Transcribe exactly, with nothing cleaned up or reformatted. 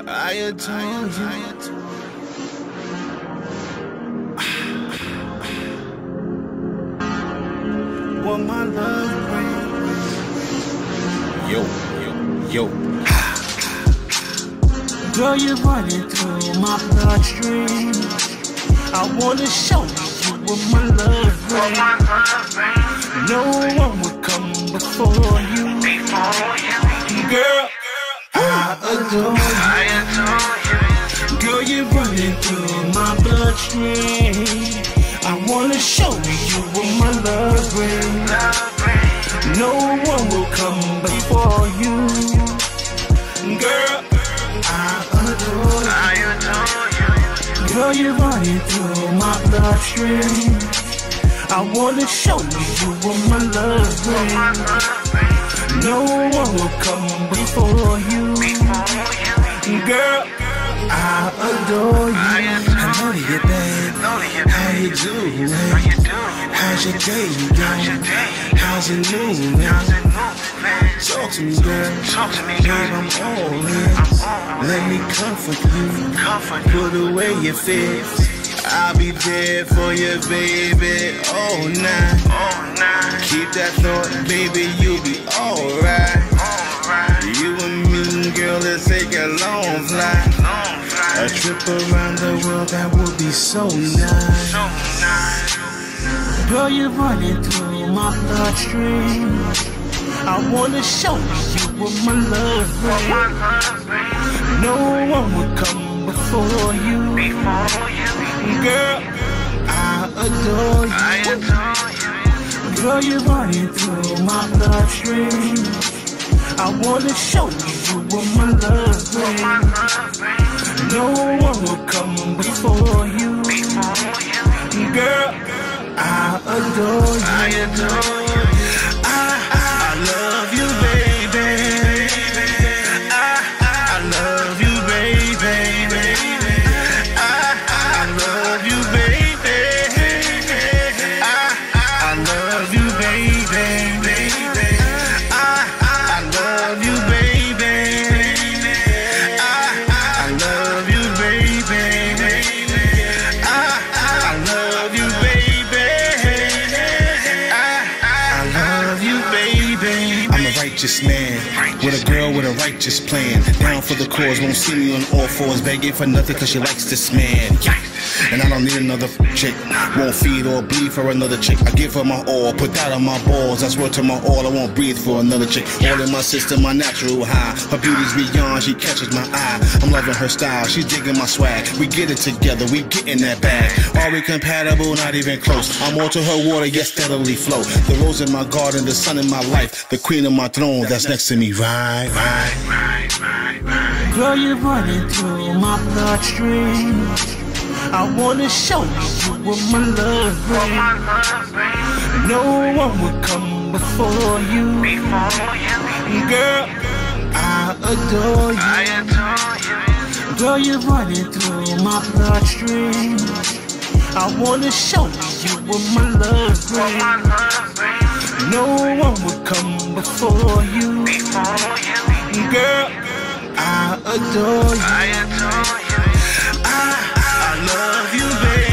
I adore you. What my love brings. Yo, yo, yo. Girl, you're running through my bloodstream. I wanna show you what my love brings. No one will come before you. Girl, I adore you. Girl, you're running through my bloodstream. I wanna show you what my love brings. No one will come before you. Girl, I adore you. Girl, you're running through my bloodstream. I wanna show you what my love brings. No one will come before you. Girl, I adore you. I know you, babe. How you doing? How's your day going? How's it moving? Talk to me, girl. Babe, I'm all in. Let me comfort you. Put away your fears. I'll be there for you, baby, all night. Keep that thought, baby, you'll be alright. You and me, girl, let's take a long flight. A trip around the world, that would be so nice. Girl, you're running through my bloodstream. I wanna show you what my love brings. No one will come before you. Girl, I adore you. Girl, you're running through my bloodstream. I wanna show you what my love brings. No one will come before you. Girl, I adore you. I, I love you, baby. I, I love you, baby. I, I love you, baby. I, I love you, baby. I, I love you, baby. I, I love you, baby. I, I love you, baby. I, I love you, baby. I'm a righteous man with a girl with a righteous plan. Down for the cause, won't see me on all fours, begging for nothing cause she likes this man. And I don't need another chick. Won't feed or bleed for another chick. I give her my all, put that on my balls. I swear to my all, I won't breathe for another chick. All in my system, my natural high. Her beauty's beyond, she catches my eye. I'm loving her style, she's digging my swag. We get it together, we get in that bag. Are we compatible? Not even close. I'm all to her water, yet steadily flow. The rose in my garden, the sun in my life, the queen of my throne that's next to me. Right, right, right, right, right. Girl, you're running through my bloodstream. I wanna show you what my love brings. No one will come before you. Girl, I adore you. Girl, you're running through my bloodstream. I wanna show you what my love brings. No one will come before you. Girl, I adore you. I love you, baby.